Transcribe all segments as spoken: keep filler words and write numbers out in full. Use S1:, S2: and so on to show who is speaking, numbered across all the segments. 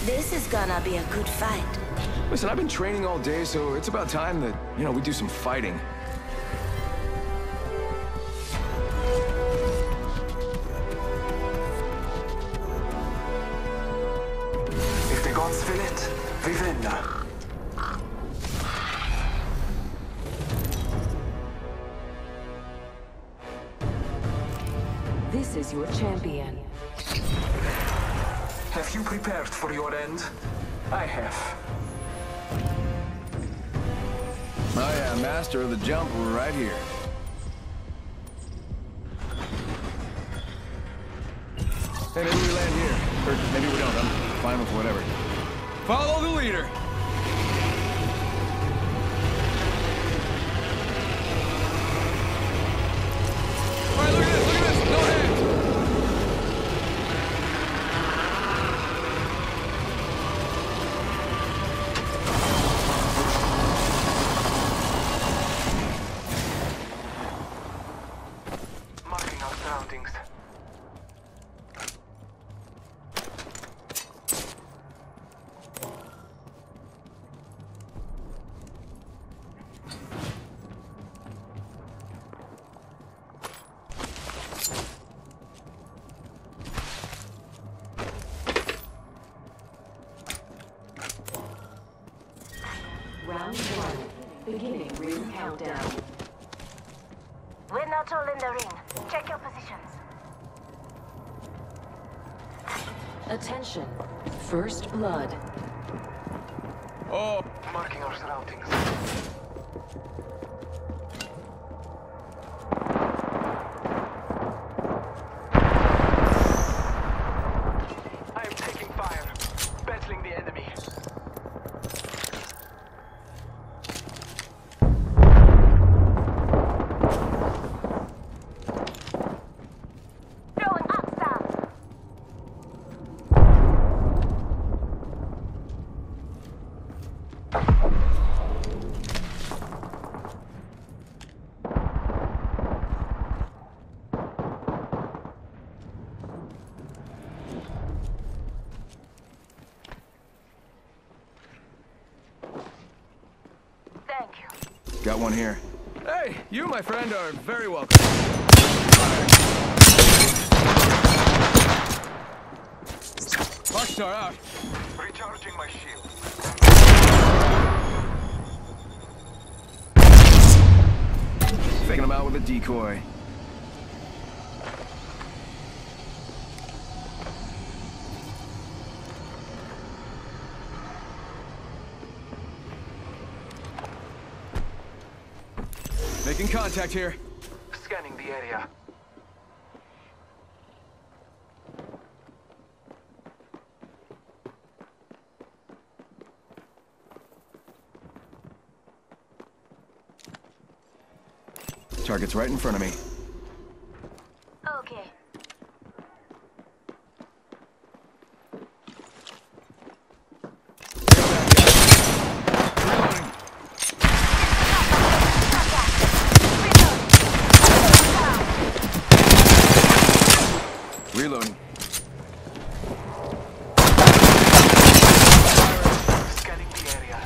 S1: This is gonna be a good fight.
S2: Listen, I've been training all day, so it's about time that, you know, we do some fighting.
S3: If the gods will it, we win.
S4: This is your champion.
S3: Have you prepared for your end? I have.
S2: Oh yeah, master of the jump right here. Hey, maybe we land here. Or maybe we don't. I'm fine with whatever. Follow the leader! Alright, look at this, look at this! No hands!
S3: Marking our surroundings.
S4: Round one. Beginning ring countdown.
S1: We're not all in the ring. Check your positions.
S4: Attention. First blood.
S2: Oh!
S3: Marking our surroundings. I am taking fire. Battling the enemy.
S1: Throwing up stuff. Thank you.
S2: Got one here. Hey, you, my friend, are very welcome. Rockstar out.
S3: Recharging my shield.
S2: Faking him out with a decoy. Making contact here.
S3: Scanning the area.
S2: Target's right in front of me.
S1: Okay.
S2: Reloading.
S3: Scanning the area.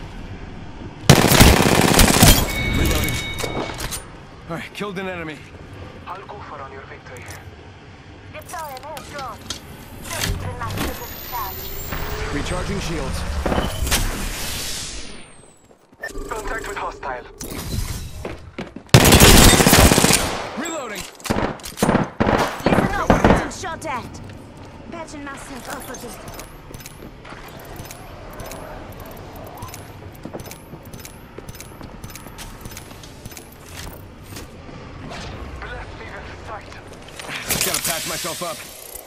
S2: Reloading. All right, killed an enemy.
S3: I'll go for on your victory.
S1: Deploy an air drone. Just enough to discharge.
S2: Recharging shields.
S3: Contact with hostile.
S2: Reloading.
S1: Listen up, I'm getting shot at. Patching myself up a bit.
S3: Bless me with sight.
S2: Gotta patch myself up.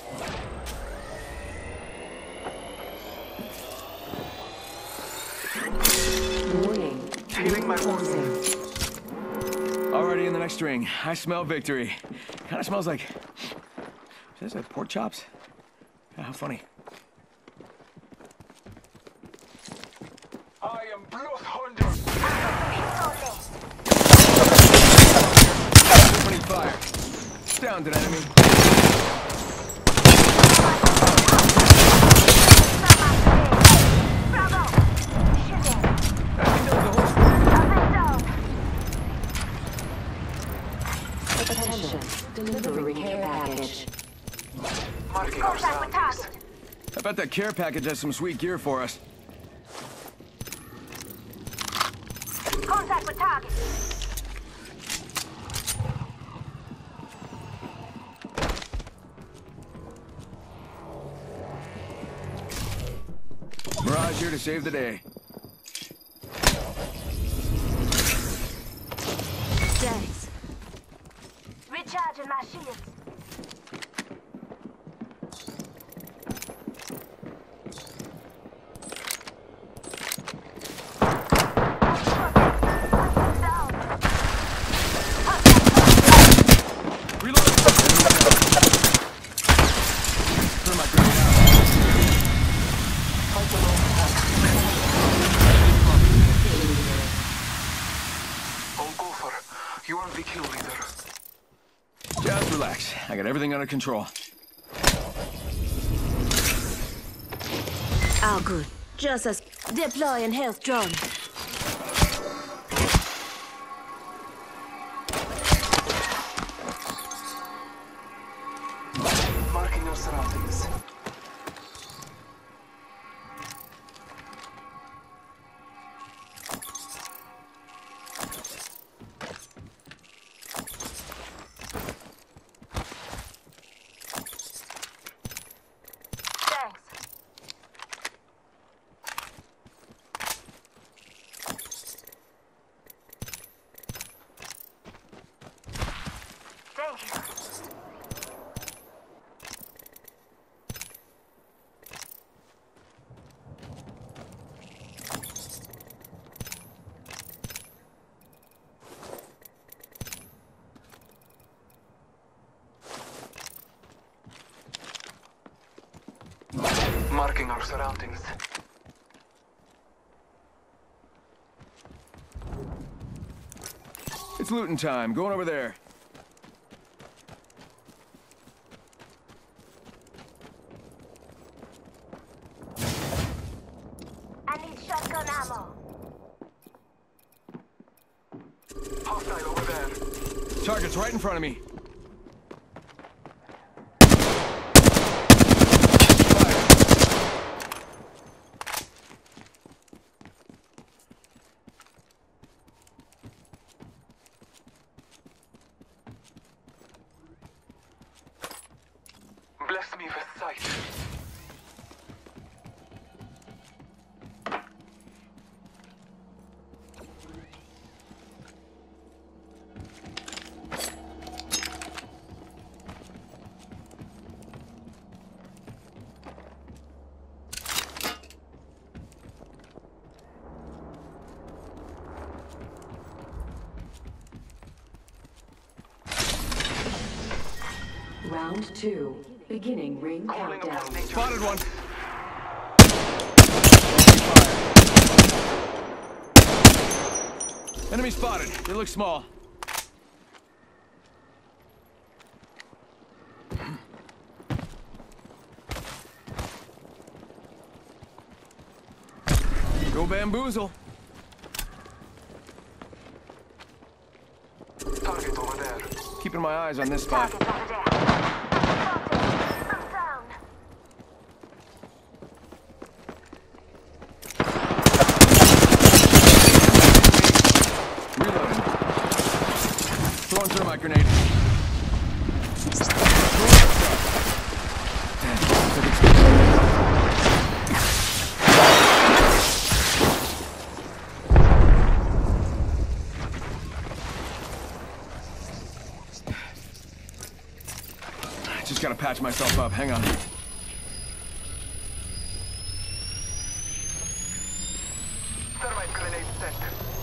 S4: Warning.
S3: Healing my wounds.
S2: Already in the next ring. I smell victory. Kind of smells like... Is this pork chops? Yeah, how funny.
S3: I am blood hunter.
S2: Opening fire. Downed an enemy.
S4: Delivering care package.
S3: Marking our
S1: Contact with
S3: surroundings.
S1: target.
S2: I bet that care package has some sweet gear for us.
S1: Contact with target.
S2: Mirage here to save the day.
S1: Thanks. Recharging my shields.
S2: Reload! Throw my grenade out.
S3: Oh, Gopher, you are the kill leader.
S2: Just relax. I got everything under control.
S1: All good. Just as deploying health drone.
S3: Marking our surroundings.
S1: Thanks. Thank you.
S3: Marking our surroundings.
S2: It's looting time. Going over there.
S1: I need shotgun ammo.
S3: Hostile over there.
S2: Target's right in front of me.
S3: Bless me with sight.
S4: Round two. Beginning ring
S3: Calling
S4: countdown.
S3: upon nature.
S2: Spotted one. Enemy spotted. They look small. Go bamboozle.
S3: Target over there.
S2: Keeping my eyes on this spot.
S1: Target over there. Spotted. I'm down.
S2: Reloading. Throwing thermite grenade. Just gotta patch myself up. Hang on.
S3: Thermite grenade set.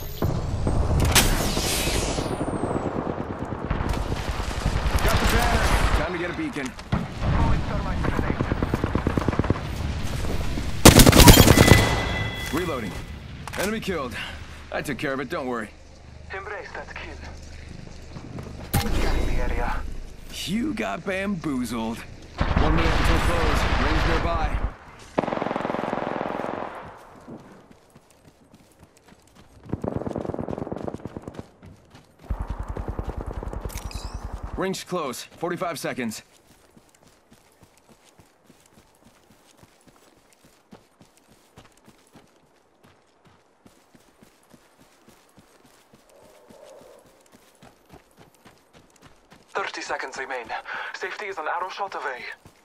S2: Got the banner. Time to get a beacon.
S3: Throwing thermite grenade.
S2: Reloading. Enemy killed. I took care of it. Don't worry.
S3: Embrace that kill. Scanning the area.
S2: You got bamboozled. One minute until close. Rings nearby. Ring's close. forty-five seconds.
S3: Thirty seconds remain. Safety is an arrow shot away.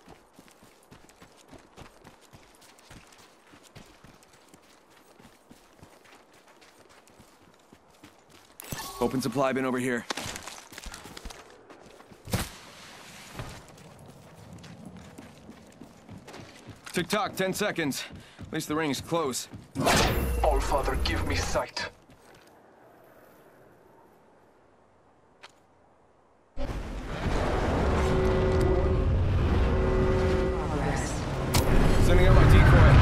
S2: Open supply bin over here. Tick-tock, ten seconds. At least the ring's close.
S3: All Father, give me sight.
S2: Sending out my decoy.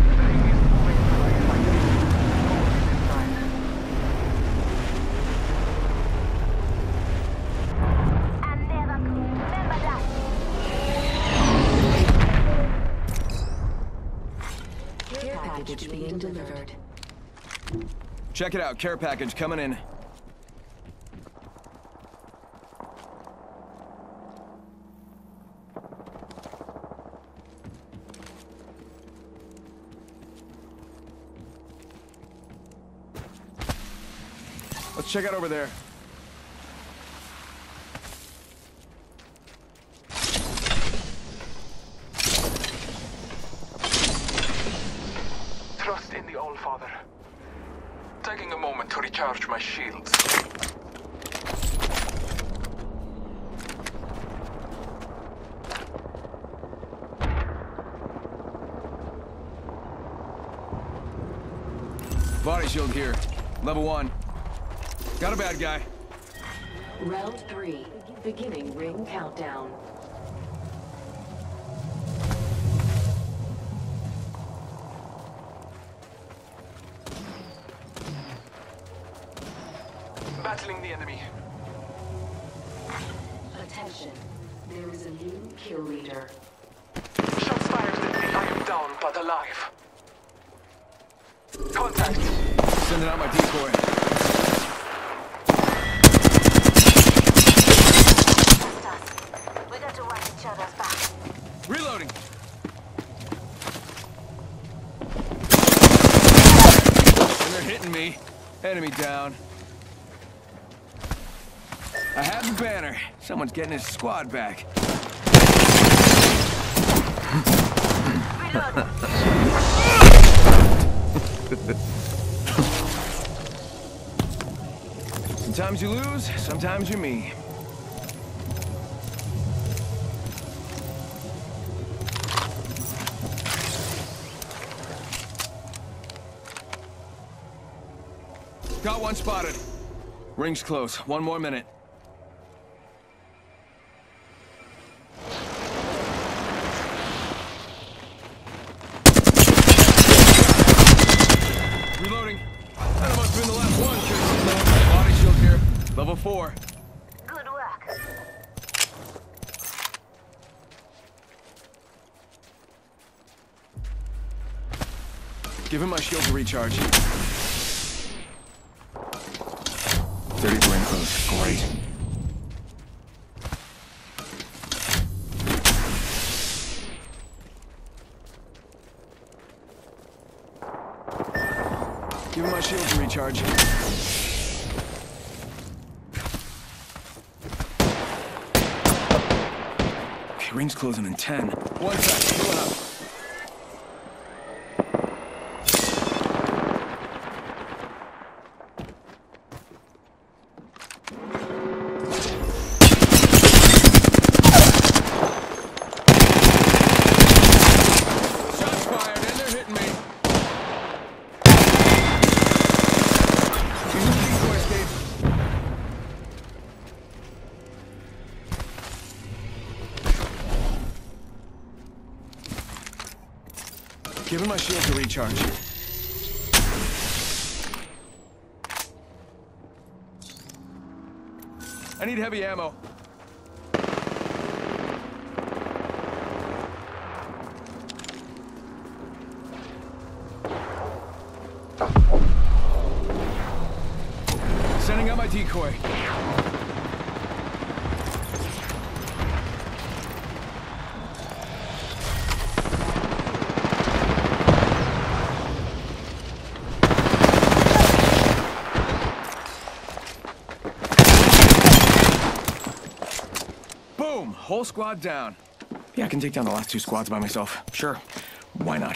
S4: Package being delivered.
S2: Check it out, care package coming in. Let's check out over there.
S3: Trust in the All-Father. Taking a moment to recharge my shields.
S2: Body shield here. Level one. Got a bad guy.
S4: Round three. Beginning ring countdown.
S3: Battling the enemy.
S4: Attention. There is a new kill leader.
S3: Shots fired at me. I am down but alive. Contact.
S2: Sending out my decoy.
S1: Trust us. We got to watch each other's back.
S2: Reloading. And they're hitting me. Enemy down. I have the banner. Someone's getting his squad back.
S1: Reload.
S2: Sometimes you lose, sometimes you're me. Got one spotted. Ring's close. One more minute. Reloading. That must have been the last one, kid. Body shield here. Level four.
S1: Good work.
S2: Give him my shield to recharge. thirty-four in close. Great. Give him my shield to recharge. Okay, ring's closing in ten. One sec, healing up. Shots fired, and they're hitting me. Decoy escape. Give him my shield to recharge. I need heavy ammo. Sending out my decoy. Boom! Whole squad down. Yeah, I can take down the last two squads by myself. Sure. Why not?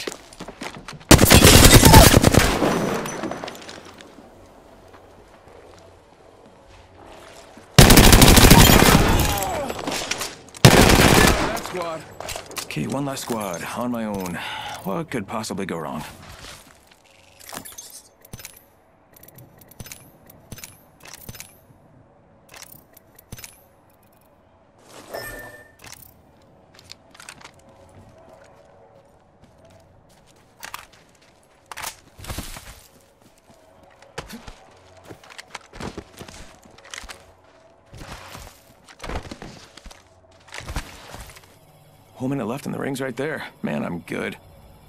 S2: That squad. Okay, one last squad. On my own. What could possibly go wrong? Whole minute left and the ring's right there. Man, I'm good.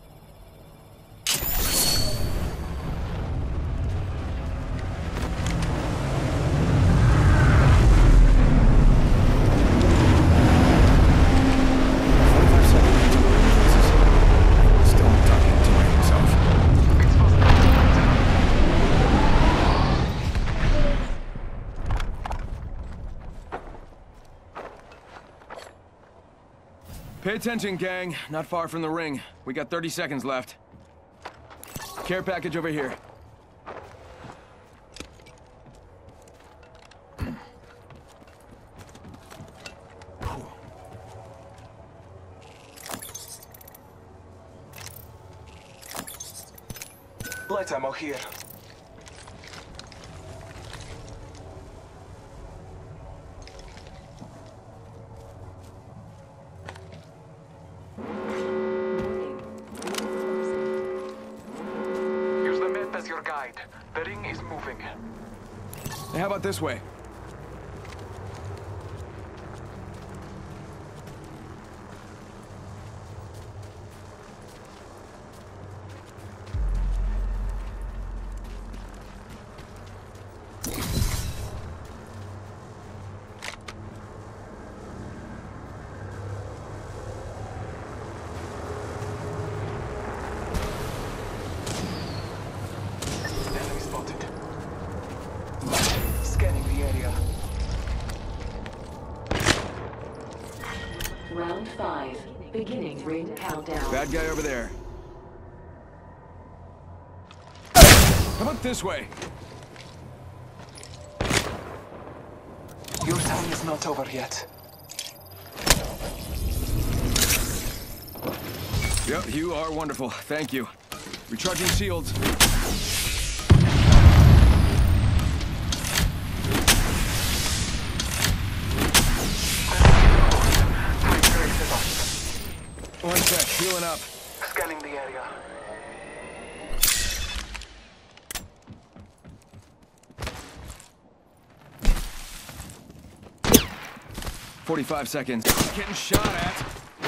S2: Pay attention, gang. Not far from the ring. We got thirty seconds left. Care package over here.
S3: Light ammo here. Use the map as your guide. The ring is moving.
S2: Hey, how about this way?
S3: Enemy spotted. Scanning the area.
S4: Round five. Beginning ring countdown.
S2: Bad guy over there. How about this way?
S3: Your time is not over yet.
S2: Yep, you are wonderful. Thank you. Recharging shields. One sec, healing up.
S3: Scanning the area.
S2: forty-five seconds. Getting shot at.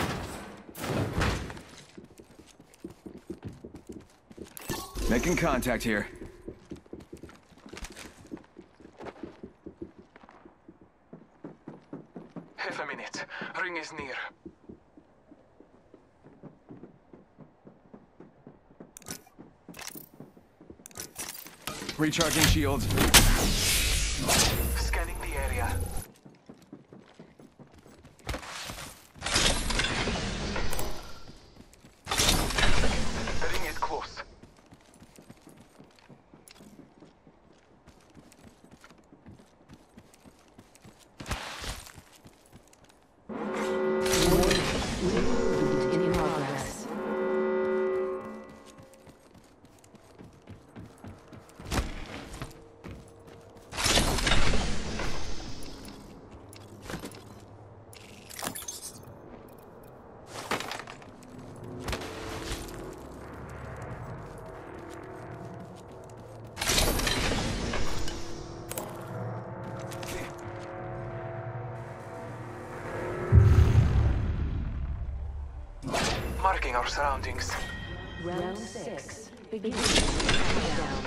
S2: Making contact here.
S3: Half a minute. Ring is near.
S2: Recharging shields.
S3: Scanning the area. The ring is close.
S4: In progress.
S3: Marking our surroundings.
S4: Round six. Beginning ring countdown.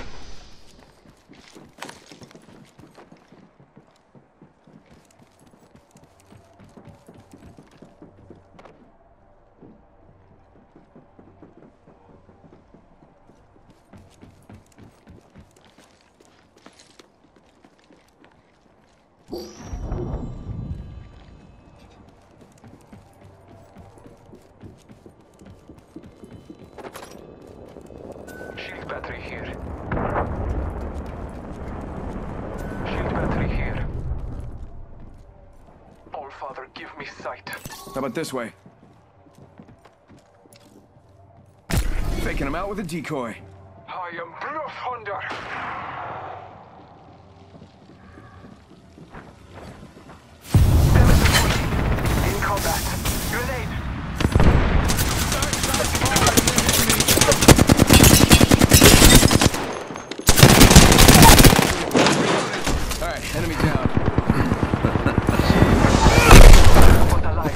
S3: give me sight.
S2: How about this way? Faking him out with a decoy.
S3: I am Blood Hunter. In combat. Grenade.
S2: All right, enemy down.
S3: But alive.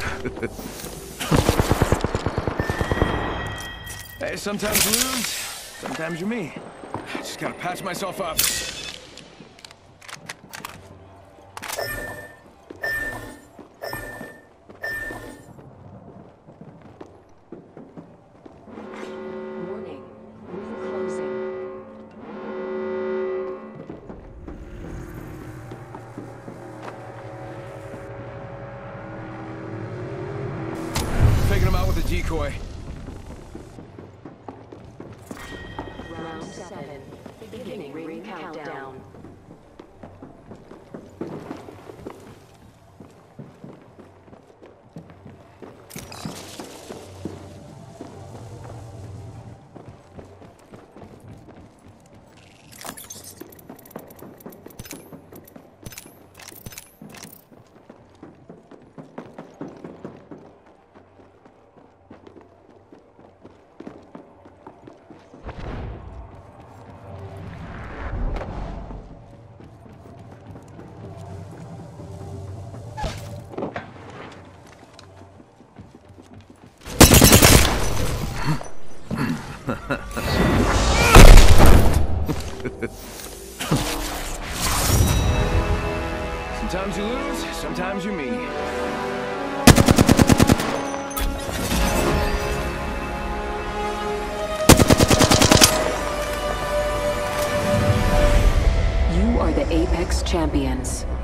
S2: Hey, sometimes you lose, sometimes you're me. Just gotta patch myself up.
S4: Warning. Ring closing.
S2: Faking him out with a decoy.
S4: Round seven. Beginning ring countdown.
S2: Sometimes you lose, sometimes you're me.
S4: You are the Apex Champions.